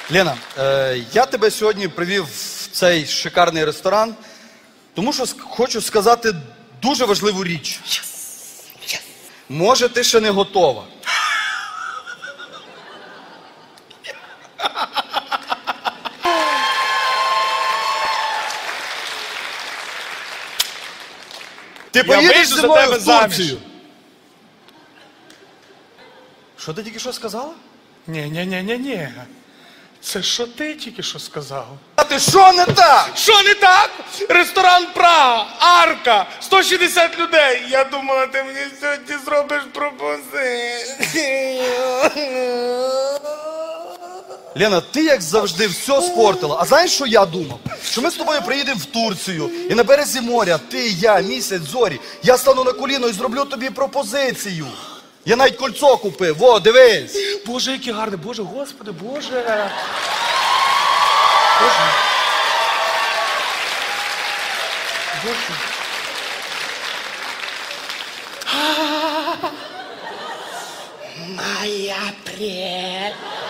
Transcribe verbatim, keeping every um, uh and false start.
Лена, е, я тебе сьогодні привів в цей шикарний ресторан, тому що ск- хочу сказати дуже важливу річ. Може, ти ще не готова. Ти поїдеш вийду зі за мною тебе в заміж. Турцію? Що ти тільки що сказала? Ні-ні-ні-ні-ні. Це що ти тільки що сказав? А ти що не так? Що не так? Ресторан Прага, Арка, сто шістдесят людей. Я думала, ти мені сьогодні зробиш пропозицію. Лена, ти як завжди все спортила. А знаєш, що я думав? Що ми з тобою приїдемо в Турцію і на березі моря, ти, я, місяць, зорі, я стану на коліно і зроблю тобі пропозицію. Я навіть кольцо купив, во, дивись. Боже, який гарний, Боже, Господи, Боже. Боже. Боже. Моя прелесть.